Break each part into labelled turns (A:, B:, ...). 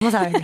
A: Vamos a verlo.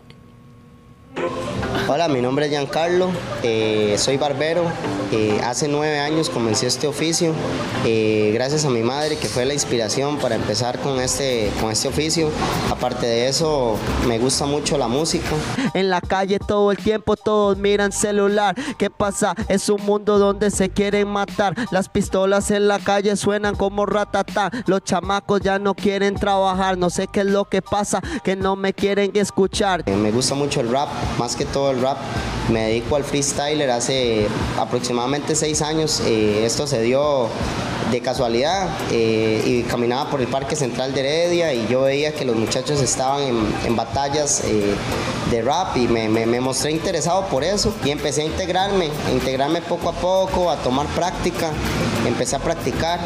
B: Hola, mi nombre es Giancarlo, soy barbero. Hace 9 años comencé este oficio, gracias a mi madre, que fue la inspiración para empezar con este oficio. Aparte de eso, me gusta mucho la música.
C: En la calle todo el tiempo todos miran celular. ¿Qué pasa? Es un mundo donde se quieren matar. Las pistolas en la calle suenan como ratatá. Los chamacos ya no quieren trabajar. No sé qué es lo que pasa, que no me quieren escuchar.
B: Me gusta mucho el rap, más que todo el rap. Me dedico al freestyler hace aproximadamente 6 años. Esto se dio de casualidad y caminaba por el Parque Central de Heredia y yo veía que los muchachos estaban en batallas de rap y me mostré interesado por eso y empecé a integrarme poco a poco, a tomar práctica. Empecé a practicar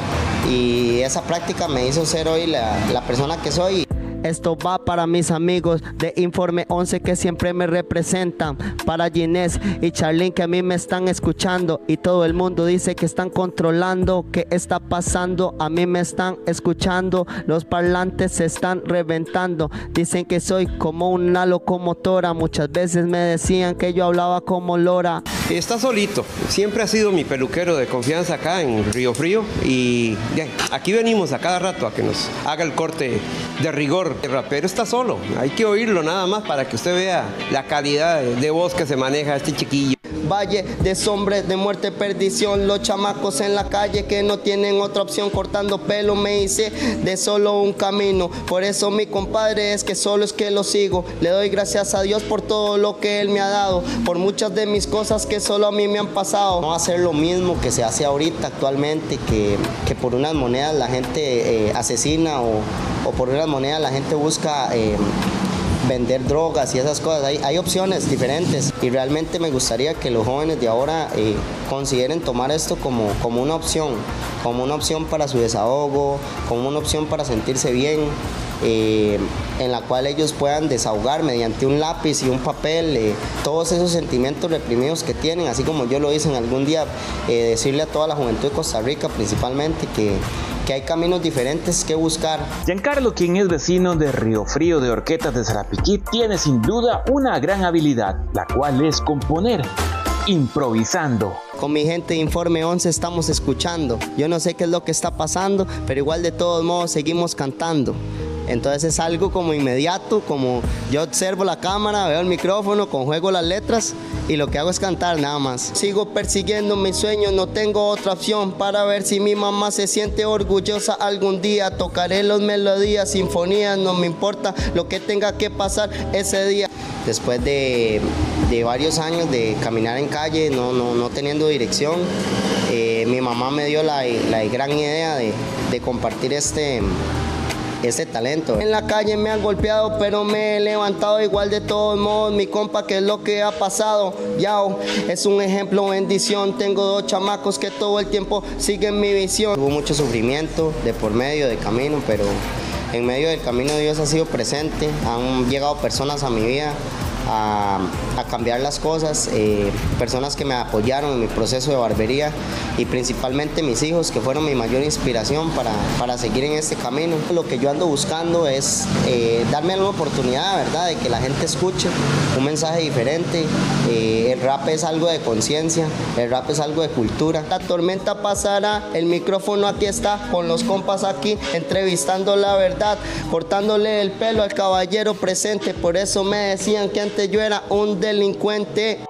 B: y esa práctica me hizo ser hoy la persona que soy.
C: Esto va para mis amigos de Informe 11 que siempre me representan, para Ginés y Charlene que a mí me están escuchando y todo el mundo dice que están controlando. ¿Qué está pasando? A mí me están escuchando, los parlantes se están reventando, dicen que soy como una locomotora, muchas veces me decían que yo hablaba como Lora.
D: Está solito, siempre ha sido mi peluquero de confianza acá en Río Frío y aquí venimos a cada rato a que nos haga el corte de rigor. El rapero está solo, hay que oírlo nada más para que usted vea la calidad de voz que se maneja este chiquillo.
C: Valle de sombras, de muerte, perdición, los chamacos en la calle que no tienen otra opción, cortando pelo me hice de solo un camino, por eso mi compadre es que solo es que lo sigo, le doy gracias a Dios por todo lo que él me ha dado, por muchas de mis cosas que solo a mí me han pasado.
B: No va a ser lo mismo que se hace ahorita actualmente, que por unas monedas la gente asesina o por unas monedas la gente busca vender drogas y esas cosas. Hay opciones diferentes y realmente me gustaría que los jóvenes de ahora consideren tomar esto como una opción para su desahogo, como una opción para sentirse bien, en la cual ellos puedan desahogar mediante un lápiz y un papel todos esos sentimientos reprimidos que tienen, así como yo lo hice en algún día, decirle a toda la juventud de Costa Rica principalmente que hay caminos diferentes que buscar.
E: Giancarlo, quien es vecino de Río Frío de Horquetas de Sarapiquí, tiene sin duda una gran habilidad, la cual es componer, improvisando.
C: Con mi gente de Informe 11 estamos escuchando. Yo no sé qué es lo que está pasando, pero igual de todos modos seguimos cantando. Entonces es algo como inmediato, como yo observo la cámara, veo el micrófono, conjuego las letras y lo que hago es cantar nada más. Sigo persiguiendo mis sueños, no tengo otra opción para ver si mi mamá se siente orgullosa algún día. Tocaré las melodías, sinfonías, no me importa lo que tenga que pasar ese día.
B: Después de varios años de caminar en calle, no teniendo dirección, mi mamá me dio la gran idea de compartir este talento.
C: En la calle me han golpeado, pero me he levantado igual de todos modos. Mi compa, ¿qué es lo que ha pasado? Yao, es un ejemplo, bendición. Tengo 2 chamacos que todo el tiempo siguen mi visión.
B: Hubo mucho sufrimiento de por medio del camino, pero en medio del camino Dios ha sido presente. Han llegado personas a mi vida a cambiar las cosas, personas que me apoyaron en mi proceso de barbería y principalmente mis hijos, que fueron mi mayor inspiración para seguir en este camino. Lo que yo ando buscando es darme una oportunidad, ¿verdad?, de que la gente escuche un mensaje diferente. El rap es algo de conciencia, el rap es algo de cultura.
C: La tormenta pasará, el micrófono aquí está, con los compas aquí, entrevistando la verdad, cortándole el pelo al caballero presente. Por eso me decían que antes yo era un delincuente.